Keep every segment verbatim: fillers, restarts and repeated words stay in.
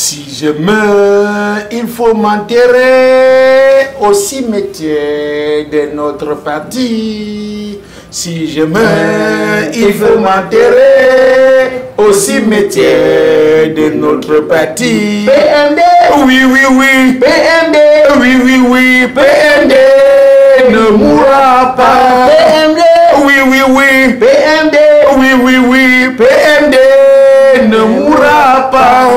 Si je meurs, il faut m'enterrer au cimetière de notre parti. Si je meurs, il faut m'enterrer au cimetière de notre parti. P M D. Oui, oui, oui. P M D. Oui, oui, oui. P M D ne mourra pas. P M D. Oui, oui, oui. P M D. Oui, oui, oui. P M D ne mourra pas.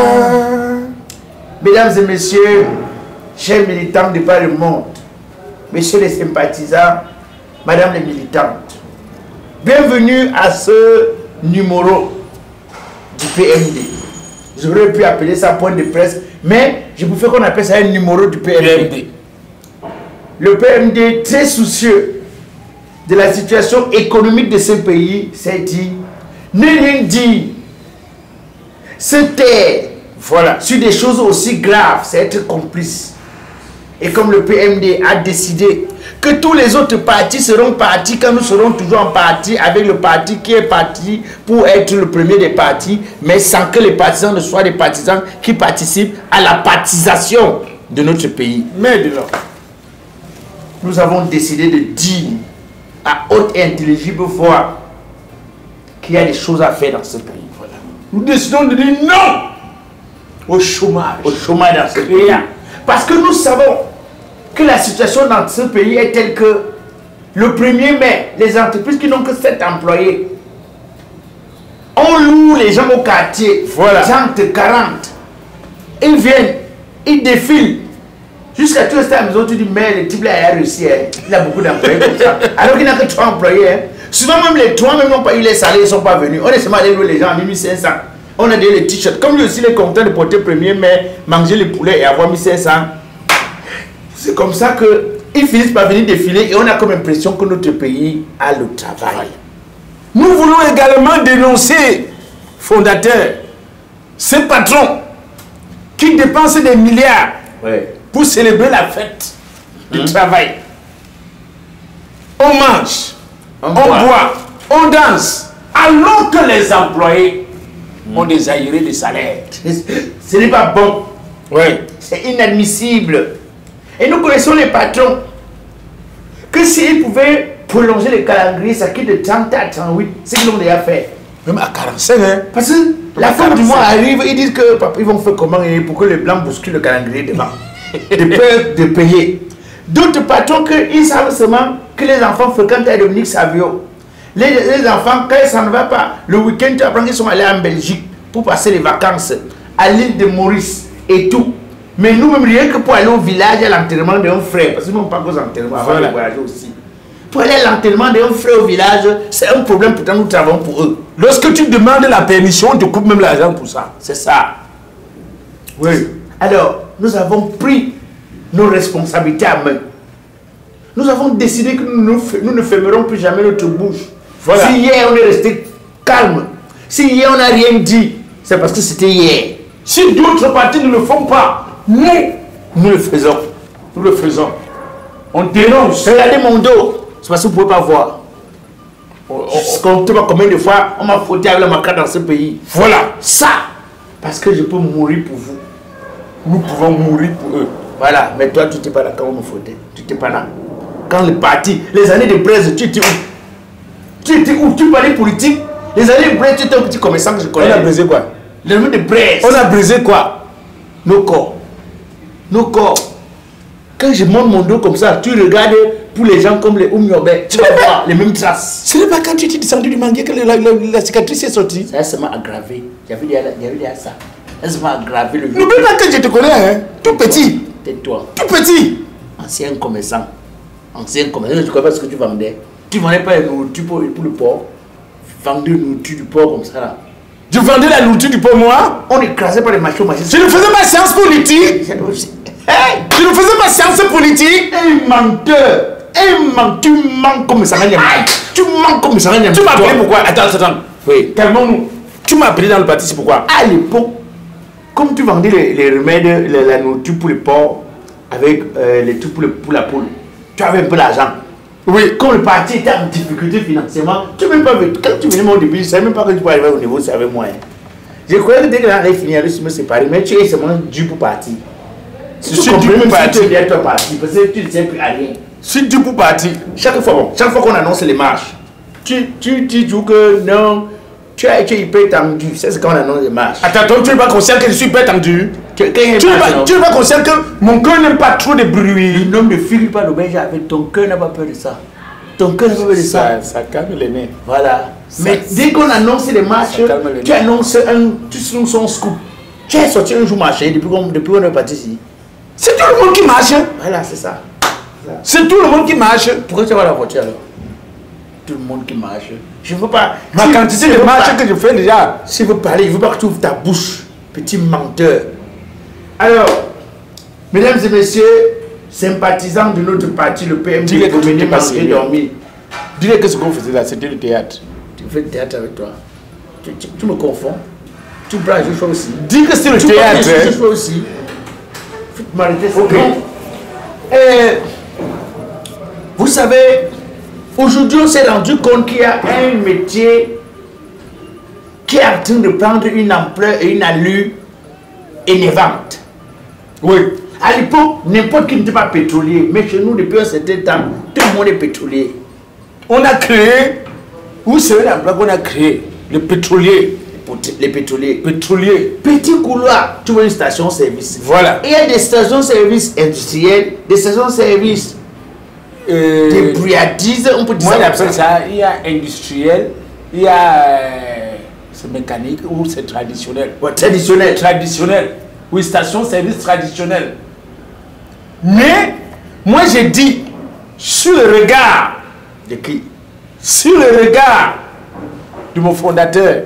Mesdames et messieurs, chers militants de par le monde, messieurs les sympathisants, madame les militantes, bienvenue à ce numéro du P M D. J'aurais pu appeler ça point de presse, mais je préfère qu'on appelle ça un numéro du P M D. Le P M D, très soucieux de la situation économique de ce pays, s'est dit, ne rien dire, se taire. Voilà, sur des choses aussi graves, c'est être complice. Et comme le P M D a décidé que tous les autres partis seront partis quand nous serons toujours en parti avec le parti qui est parti pour être le premier des partis, mais sans que les partisans ne soient des partisans qui participent à la partisation de notre pays. Mais de là, nous avons décidé de dire à haute et intelligible voix qu'il y a des choses à faire dans ce pays. Voilà. nous décidons de dire non au chômage. Au chômage dans ce pays. Parce que nous savons que la situation dans ce pays est telle que le premier mai, les entreprises qui n'ont que sept employés, on loue les gens au quartier, Voilà. trente, quarante. Ils viennent, ils défilent. Jusqu'à tout rester à la maison, tu dis, mais le type là, il a réussi, hein. Il a beaucoup d'employés comme ça. Alors qu'il n'a que trois employés. Hein. Souvent, même les trois même n'ont pas eu les salaires, ils ne sont pas venus. On est seulement allé louer les gens à mille cinq cents. On a donné les t-shirts. Comme lui aussi, il est content de porter premier mai, manger les poulets et avoir mille cinq cents. C'est comme ça qu'ils finissent par venir défiler et on a comme impression que notre pays a le travail. Nous voulons également dénoncer, fondateurs, ces patrons qui dépensent des milliards Ouais. pour célébrer la fête du Mmh. travail. On mange, On on, boit. boit, on danse, alors que les employés ont des aérés de salaire. Ce n'est pas bon. Oui. C'est inadmissible. Et nous connaissons les patrons que s'ils pouvaient prolonger le calendrier, ça quitte de trente à trente-huit, c'est ce qu'ils ont déjà fait. Même à quarante-cinq, hein. Parce que la fin du mois arrive, ils disent que papa, ils vont faire comment et pour que les blancs bousculent le calendrier devant. De peur de payer. D'autres patrons qu'ils savent seulement que les enfants fréquentent à Dominique Savio. Les, les enfants, quand ça ne va pas, le week-end, tu apprends qu'ils sont allés en Belgique pour passer les vacances à l'île de Maurice et tout. Mais nous-mêmes, rien que pour aller au village à l'enterrement d'un frère, parce que nous n'avons pas cause d'enterrement avant Voilà. de voyager aussi. Pour aller à l'enterrement d'un frère au village, c'est un problème, pourtant nous travaillons pour eux. Lorsque tu demandes la permission, on te coupe même l'argent pour ça. C'est ça. Oui. Alors, nous avons pris nos responsabilités à main. Nous avons décidé que nous, nous, nous ne fermerons plus jamais notre bouche. Voilà. Si hier on est resté calme, si hier on n'a rien dit, c'est parce que c'était hier. Si d'autres partis ne le font pas, nous, Nous le faisons. nous le faisons. On dénonce. Regardez mon dos, c'est parce que vous ne pouvez pas voir. On- on- Je compte pas combien de fois on m'a frotté avec la maca dans ce pays. Voilà. Ça, parce que je peux mourir pour vous. Nous pouvons mourir pour eux. Voilà, mais toi, tu n'étais pas là quand on me frottait. Tu n'étais pas là. Quand le parti, les années de Braise, tu étais où? Tu étais où? Tu parlais politique. Les années de Braise, tu étais un petit commerçant que je connais. On a brisé quoi? Les années de Braise. On a brisé quoi? Nos corps. Nos corps. Quand je monte mon dos comme ça, tu regardes pour les gens comme les Oumiobe, tu vas voir les mêmes traces. Ce n'est pas quand tu étais descendu du manguier que la, la, la, la cicatrice est sortie. Ça ça m'a aggravé. J'avais dit à ça. Ça m'a aggravé le N'oublie pas que je te connais, hein? Tout petit. Tais-toi. Tout petit. Ancien commerçant. Ancien commerçant. Je ne connais pas ce que tu vendais. Tu vendais pas la nourriture pour, pour le porc. Vendais la nourriture du porc comme ça là. Je vendais la nourriture du pauvre moi. On écrasait pas les machins machins. Je ne faisais pas science politique. Hey! Je ne faisais pas science politique. Un menteur! Un menteur! Tu mens comme ça, tu mens comme ça. Tu m'as appelé pourquoi? Attends, attends. Oui. Calmons-nous. Tu m'as appelé dans le parti, c'est pourquoi? À l'époque, comme tu vendais les, les remèdes, la, la nourriture pour les porcs, avec euh, les trucs pour, le, pour la poule, tu avais un peu d'argent. Oui. Quand le parti était en difficulté financièrement, tu n'as même pas vu. Quand tu venais moi au début, je ne savais même pas que tu pouvais arriver au niveau, c'est avec moi. Hein. Je croyais que dès que l'année finit, elle se me séparer, mais tu es seulement dû pour partir. Si tu es dû pour partir, tu es bientôt parti, parce que tu ne sais plus à rien. Si dû pour partir. Chaque fois, bon, chaque fois qu'on annonce les marches, tu, tu, tu dis que non, tu as été hyper tendu. C'est ce qu'on annonce les marches. Attends, tu n'es pas conscient que je suis hyper tendu? Tu n'es pas, pas conscient que mon cœur n'aime pas trop de bruit? Le nom de Philippe Alobéja avec ton cœur n'a pas peur de ça. Ton cœur n'a pas peur de ça. Ça, ça calme les nez. Voilà. Ça, mais dès qu'on annonce les marches, tu annonces un, tu annonces un scoop. Tu es sorti un jour marcher depuis qu'on depuis qu'on est parti ici. C'est tout le monde qui marche. Voilà, c'est ça. C'est tout le monde qui marche. Pourquoi tu vas la voiture alors? Tout le monde qui marche. Je ne veux pas. Ma si, quantité si de marche que je fais déjà. Si je veux parler, je ne veux pas que tu ouvres ta bouche. Petit menteur. Alors, mesdames et messieurs, sympathisants de notre parti, le P M D, dis-le que tu n'es pas dormi. Dis-le que ce qu'on faisait là, c'était le théâtre. Tu fais le théâtre avec toi. Tu, tu, tu me confonds. Tu braques, je fais aussi. Dis que c'est le tu théâtre. Hein? Je fais aussi. Faut m'arrêter ça. Ok. Et, vous savez, aujourd'hui, on s'est rendu compte qu'il y a un métier qui est en train de prendre une ampleur et une allure énervante. Oui. À l'époque, n'importe qui n'était pas pétrolier. Mais chez nous, depuis un certain temps, tout le monde est pétrolier. On a créé, vous savez l'emploi qu'on a créé, le pétrolier. Les pétroliers. Pétrolier. Petit couloir, tu vois une station-service. Voilà. Il y a des stations-service industrielles, des stations-service euh, des bruyadises, on peut dire moi, ça. Moi, j'appelle ça, il y a industriel, il y a euh, c'est mécanique ou c'est traditionnel. Ouais, traditionnel. Traditionnel. Oui, station-service traditionnel. Mais, moi, j'ai dit, sur le regard de qui? Sur le regard de mon fondateur.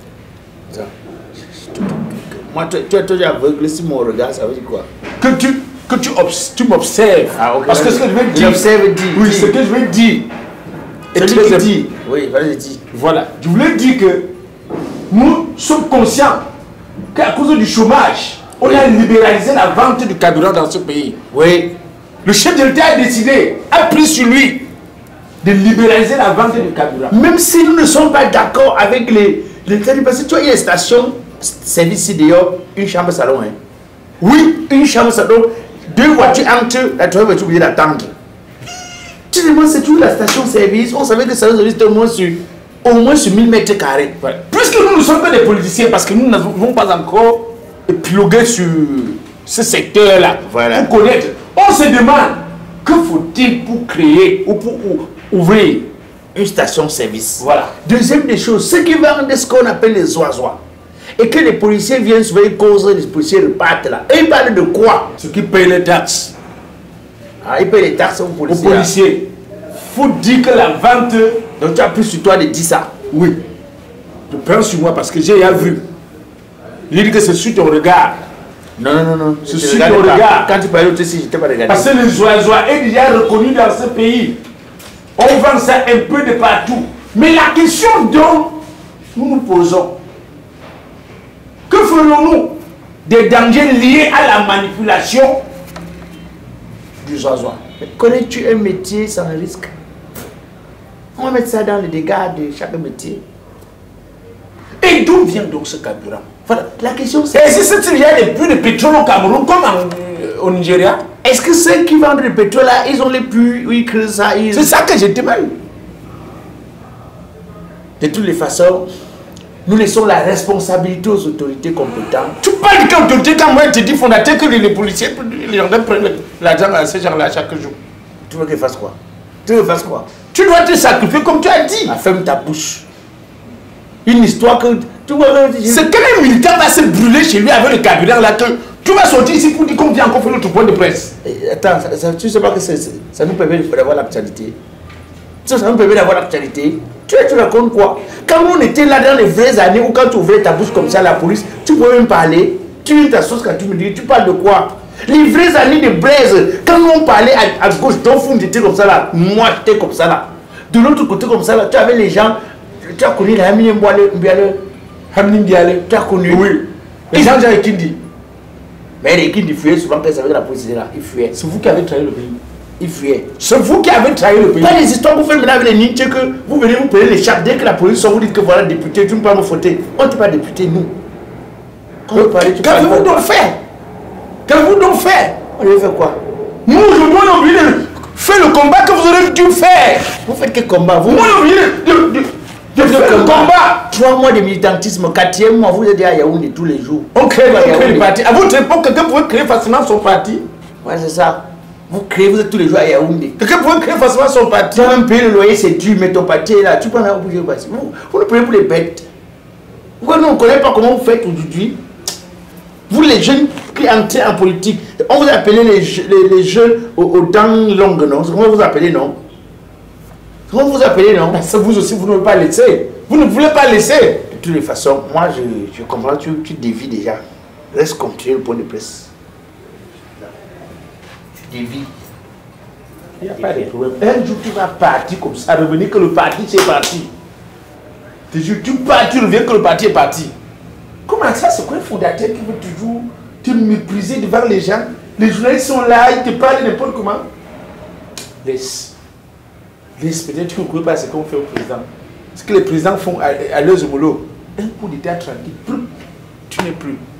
Moi, tu, tu, tu es aveugle, si mon regard, ça veut dire quoi? Que tu, que tu, tu m'observes. Ah, okay. Parce que ce que je vais dire. J'observe, dis. Oui, ce que je vais dire. Et tu veux dire. Oui, voilà, je dis. Voilà. Je voulais dire que nous sommes conscients qu'à cause du chômage, on oui. a libéralisé la vente du carburant dans ce pays. Oui. Le chef de l'État a décidé, a pris sur lui de libéraliser la vente du carburant. Même si nous ne sommes pas d'accord avec les, les... Parce que tu vois, il y a une station service ici dehors, une chambre salon. Hein. Oui, une chambre salon, deux voitures entre, la troisième voiture obligée d'attendre. Tu sais, moi, c'est toujours la station service. On savait que ça nous existe au moins sur, au moins sur mille mètres carrés. Ouais. Puisque nous ne sommes pas des politiciens, parce que nous n'avons pas encore épilogué sur ce secteur-là, voilà. Pour connaître, on se demande que faut-il pour créer ou pour ouvrir une station-service. Voilà. Deuxième des choses, ceux qui vendent ce qu'on appelle les oisois. Et que les policiers viennent souvent cause, les policiers repartent là. Et ils parlent de quoi? Ceux qui payent les taxes. Ah, ils payent les taxes aux policiers. Aux policiers. Il faut dire que la vente... Donc tu as pris sur toi de dire ça? Oui. Je prends sur moi parce que j'ai déjà vu. Il dit que c'est sur ton regard. Non, non, non, non. C'est sur ton regard. Quand tu parlais aussi, je n'étais pas regardé. Parce que le oisois est déjà reconnu dans ce pays. On vend ça un peu de partout. Mais la question dont nous nous posons, que ferons-nous des dangers liés à la manipulation du oisois? Connais-tu un métier sans risque? On va mettre ça dans les dégâts de chaque métier. Et d'où vient donc ce carburant? Voilà, la question c'est... Et si c'est il y a des puits de pétrole au Cameroun comme en, au Nigeria? Est-ce que ceux qui vendent le pétrole là, ils ont les puits où ils créent ça? Ils... C'est ça que je demande. De toutes les façons, nous laissons la responsabilité aux autorités compétentes. Tu parles de quelle autorité quand moi je te dis fondateur que les, les policiers, les gens prennent l'argent à ces gens-là chaque jour? Tu veux qu'ils fassent quoi? Tu veux qu'ils fassent quoi? Tu dois te sacrifier comme tu as dit. Ah, ferme ta bouche. Une histoire que... C'est quel militaire va se brûler chez lui avec le carburant là que tu vas sortir ici pour dire qu'on vient encore faire notre point de presse. Et attends, ça, ça, tu sais pas que ça, ça nous permet d'avoir l'actualité. Ça, ça nous permet d'avoir l'actualité. Tu, tu racontes quoi? Quand on était là dans les vraies années où quand tu ouvrais ta bouche comme ça à la police, tu pouvais même parler. Tu viens ta sauce quand tu me dis, tu parles de quoi? Les vraies années de Blaise, quand on parlait à, à gauche, ton fond était comme ça là, moi j'étais comme ça là. De l'autre côté comme ça là, tu avais les gens, tu as connu la Hamini Mboale, Hamini Mbiale, tu as connu. Oui. Les gens Jean Ekindi. Mais les Ekindi fuyaient souvent quand ils avaient la police là, ils fuyaient. C'est vous qui avez trahi le pays. Ils fuyaient. C'est vous qui avez trahi le pays. Pas les histoires que vous faites maintenant avec les Nietzsche que vous venez vous payer les chats dès que la police sort, vous dites que voilà député, tu ne peux pas me fauter. On ne t'est pas député, nous. Qu'avez-vous donc fait? Qu'avez-vous donc fait? On lui fait quoi? Nous, aujourd'hui, on a oublié de faire le combat que vous aurez dû faire. Vous faites quel combat? Vous, on a oublié de, de, de, de faire le combat. Trois mois de militantisme, quatrième mois, vous êtes à Yaoundé tous les jours. On crée, on crée le parti. À votre époque, quelqu'un pouvait créer facilement son parti. Ouais, c'est ça. Vous créez, vous êtes tous les jours à Yaoundé. Quelqu'un pouvait créer facilement son parti. Tu vas même payer le loyer, c'est dur, mais ton parti est là. Tu peux en avoir bouger. Vous, vous nous prenez pour les bêtes. Pourquoi nous, on ne connaît pas comment vous faites aujourd'hui? Vous, les jeunes qui entrez en politique, on vous appelez les, les, les jeunes aux, aux dents longues, non? C'est comment vous appelez, non? Comment vous appelez, non? Ça, vous aussi, vous ne voulez pas laisser. Vous ne voulez pas laisser. De toutes les façons, moi, je, je comprends, tu, tu dévies déjà. Reste continuer le point de presse. Tu dévies. Il n'y a pas de problème. Un jour, tu vas partir comme ça, revenir que le parti, c'est parti. Tu, tu pars, tu reviens que le parti est parti. Comment ça, c'est quoi un fondateur qui veut toujours te mépriser devant les gens? Les journalistes sont là, ils te parlent n'importe comment. Laisse. Laisse, peut-être tu ne connais pas ce qu'on fait au président. Ce que les présidents font à, à leurs homologues. Un coup d'état tranquille, plus, tu n'es plus.